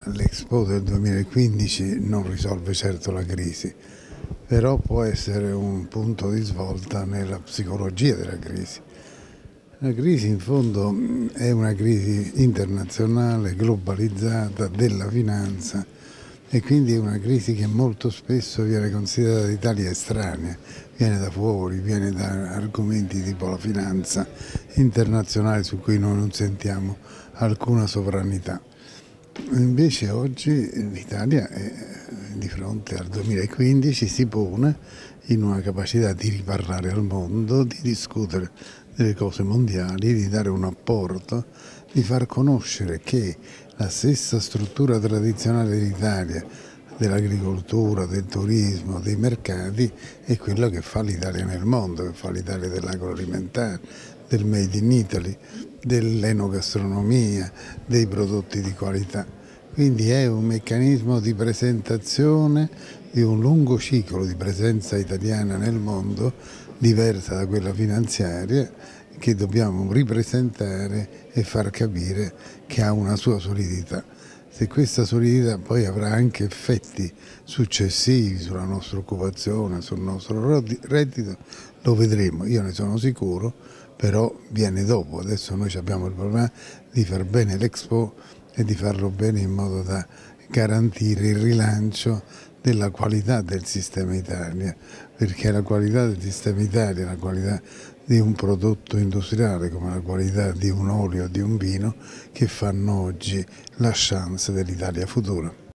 l'Expo del 2015 non risolve certo la crisi, però può essere un punto di svolta nella psicologia della crisi. La crisi in fondo è una crisi internazionale, globalizzata, della finanza, e quindi è una crisi che molto spesso viene considerata d'Italia estranea, viene da fuori, viene da argomenti tipo la finanza internazionale su cui noi non sentiamo alcuna sovranità. Invece oggi l'Italia di fronte al 2015 si pone in una capacità di riparlare al mondo, di discutere delle cose mondiali, di dare un apporto, di far conoscere che la stessa struttura tradizionale dell'Italia, dell'agricoltura, del turismo, dei mercati, è quello che fa l'Italia nel mondo, che fa l'Italia dell'agroalimentare, del Made in Italy, dell'enogastronomia, dei prodotti di qualità. Quindi è un meccanismo di presentazione di un lungo ciclo di presenza italiana nel mondo, diversa da quella finanziaria, che dobbiamo ripresentare e far capire che ha una sua solidità. Se questa solidità poi avrà anche effetti successivi sulla nostra occupazione, sul nostro reddito, lo vedremo, io ne sono sicuro, però viene dopo. Adesso noi abbiamo il problema di far bene l'Expo e di farlo bene in modo da garantire il rilancio della qualità del sistema Italia, perché la qualità del sistema Italia, la qualità di un prodotto industriale come la qualità di un olio o di un vino che fanno oggi la chance dell'Italia futura.